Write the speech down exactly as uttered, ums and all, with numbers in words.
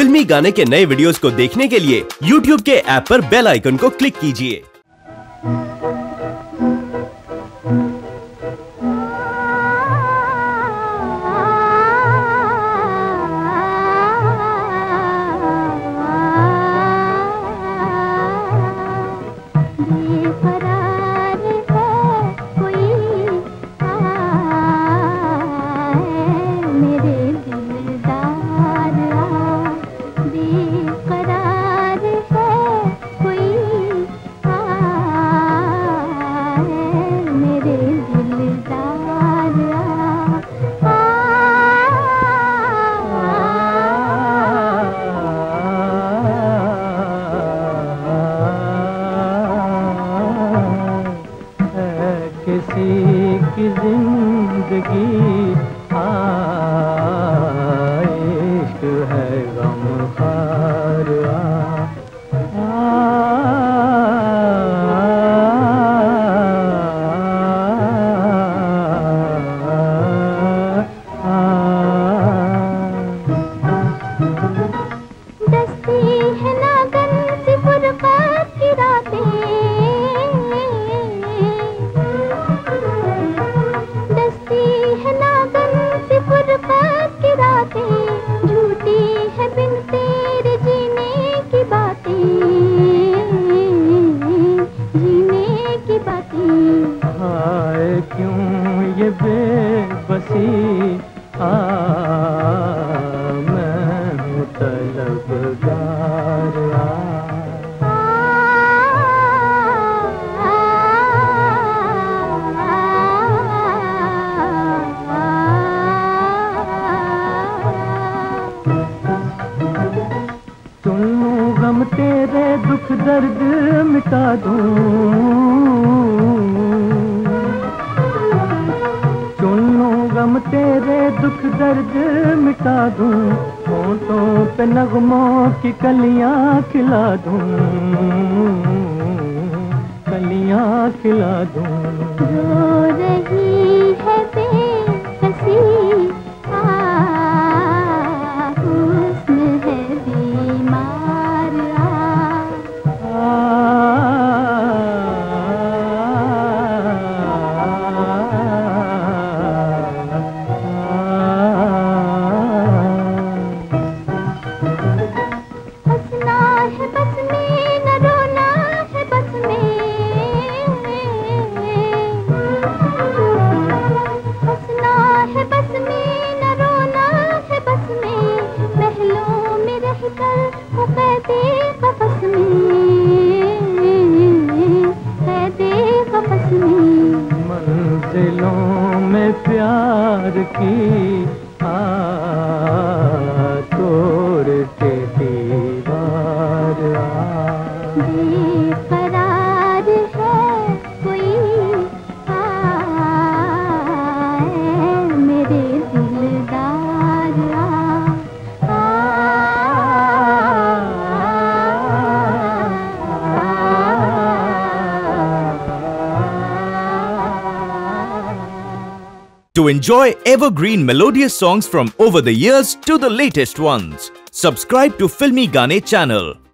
फिल्मी गाने के नए वीडियोस को देखने के लिए यूट्यूब के ऐप पर बेल आइकन को क्लिक कीजिए। किसी की जिंदगी इश्क है गमखार दस्ती है नागन सी फुरक़त की रातें, झूठी है बिन तेरे जीने की बातें, जीने की बातें। हाय क्यों ये बेबसी, आ मैं हूँ तलबगार गम तेरे दुख दर्द मिटा दूं, चुन लूं गम तेरे दुख दर्द मिटा दूं, होठों पे नगमों की कलियां खिला दूं, कलियां खिला दूं। रो रही है बेकसी, हुस्न है बीमार, हंसना है बस में न रोना है बस में, हंसना है बस में न रोना है बस में, महलों में रहकर वो कैदे कफस में, कैदे कफस में। मंजिलों में प्यार की आ तोड़ के दीवार बेकरार है कोई, आए मेरे दिलदार आ, To enjoy evergreen melodious songs from over the years to the latest ones, subscribe to Filmy Gaane channel.